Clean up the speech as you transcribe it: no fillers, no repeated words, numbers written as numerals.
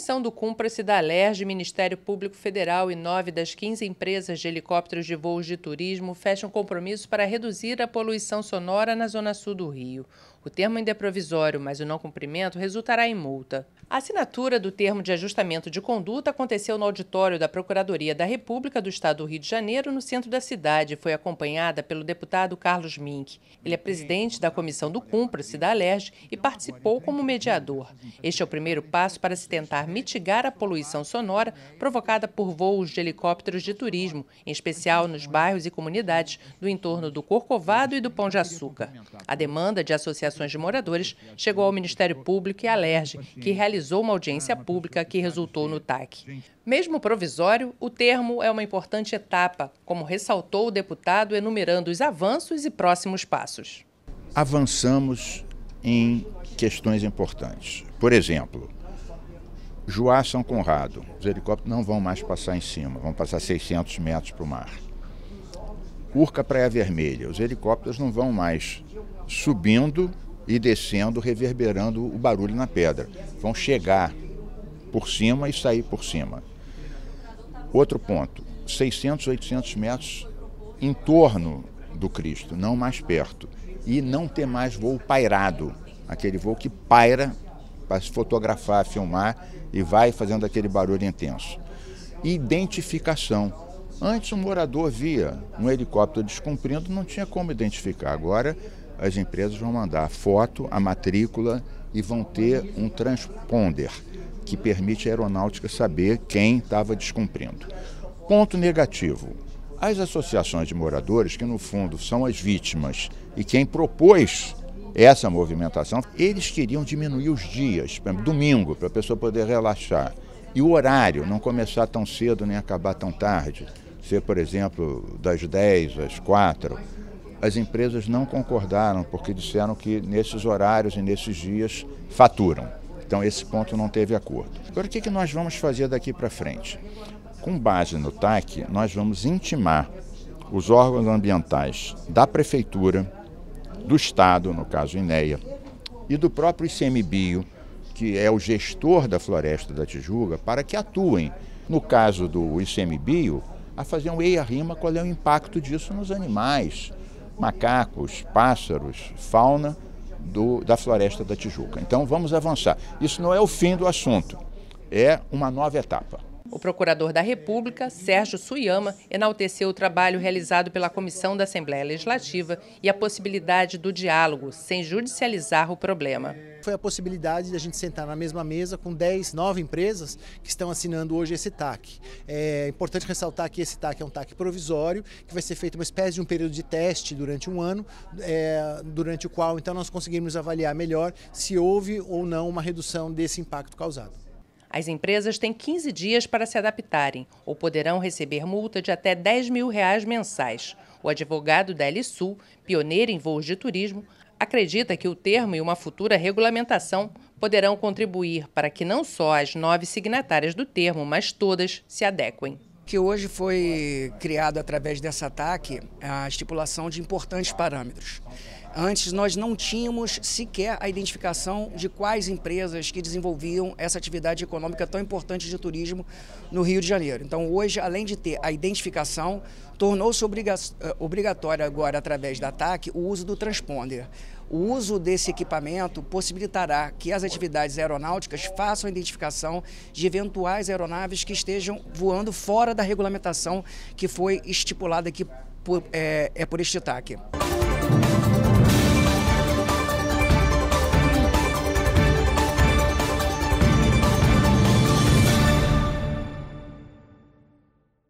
Comissão do Cúmplice da Alerj, Ministério Público Federal e 9 das 15 empresas de helicópteros de voos de turismo fecham compromisso para reduzir a poluição sonora na zona sul do Rio. O termo ainda é provisório, mas o não cumprimento resultará em multa. A assinatura do termo de ajustamento de conduta aconteceu no auditório da Procuradoria da República do Estado do Rio de Janeiro, no centro da cidade, e foi acompanhada pelo deputado Carlos Mink. Ele é presidente da Comissão do Cúmplice da Alerj e participou como mediador. Este é o primeiro passo para se tentar mitigar a poluição sonora provocada por voos de helicópteros de turismo, em especial nos bairros e comunidades do entorno do Corcovado e do Pão de Açúcar. A demanda de associações de moradores chegou ao Ministério Público e à Alerj, que realizou uma audiência pública que resultou no TAC. Mesmo provisório, o termo é uma importante etapa, como ressaltou o deputado, enumerando os avanços e próximos passos. Avançamos em questões importantes. Por exemplo, Juá São Conrado, os helicópteros não vão mais passar em cima, vão passar 600 metros para o mar. Urca Praia Vermelha, os helicópteros não vão mais subindo e descendo, reverberando o barulho na pedra. Vão chegar por cima e sair por cima. Outro ponto, 600, 800 metros em torno do Cristo, não mais perto. E não ter mais voo pairado, aquele voo que paira para se fotografar, filmar e vai fazendo aquele barulho intenso. Identificação. Antes um morador via um helicóptero descumprindo, não tinha como identificar. Agora as empresas vão mandar a foto, a matrícula e vão ter um transponder que permite à aeronáutica saber quem estava descumprindo. Ponto negativo. As associações de moradores, que no fundo são as vítimas e quem propôs essa movimentação, eles queriam diminuir os dias, domingo, para a pessoa poder relaxar. E o horário, não começar tão cedo nem acabar tão tarde, ser, por exemplo, das 10 às 4. As empresas não concordaram, porque disseram que nesses horários e nesses dias faturam. Então esse ponto não teve acordo. Agora o que nós vamos fazer daqui para frente? Com base no TAC, nós vamos intimar os órgãos ambientais da Prefeitura, do Estado, no caso INEA, e do próprio ICMBio, que é o gestor da Floresta da Tijuca, para que atuem, no caso do ICMBio, a fazer um eia-rima qual é o impacto disso nos animais, macacos, pássaros, fauna da Floresta da Tijuca. Então vamos avançar. Isso não é o fim do assunto, é uma nova etapa. O procurador da República, Sérgio Suyama, enalteceu o trabalho realizado pela Comissão da Assembleia Legislativa e a possibilidade do diálogo, sem judicializar o problema. Foi a possibilidade de a gente sentar na mesma mesa com 9 empresas que estão assinando hoje esse TAC. É importante ressaltar que esse TAC é um TAC provisório, que vai ser feito uma espécie de um período de teste durante um ano, durante o qual então nós conseguimos avaliar melhor se houve ou não uma redução desse impacto causado. As empresas têm 15 dias para se adaptarem ou poderão receber multa de até R$10 mil mensais. O advogado da Helisul, pioneiro em voos de turismo, acredita que o termo e uma futura regulamentação poderão contribuir para que não só as 9 signatárias do termo, mas todas se adequem. Que hoje foi criado através dessa TAC a estipulação de importantes parâmetros. Antes nós não tínhamos sequer a identificação de quais empresas que desenvolviam essa atividade econômica tão importante de turismo no Rio de Janeiro. Então hoje, além de ter a identificação, tornou-se obrigatório agora, através da TAC, o uso do transponder. O uso desse equipamento possibilitará que as atividades aeronáuticas façam a identificação de eventuais aeronaves que estejam voando fora da regulamentação que foi estipulada aqui por este TAC.